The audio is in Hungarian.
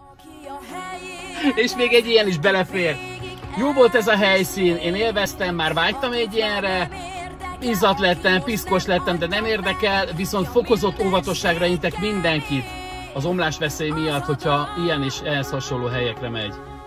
És még egy ilyen is belefér. Jó volt ez a helyszín, én élveztem, már vágytam egy ilyenre. Izzat lettem, piszkos lettem, de nem érdekel, viszont fokozott óvatosságra intek mindenkit az omlásveszély miatt, hogyha ilyen és ehhez hasonló helyekre megy.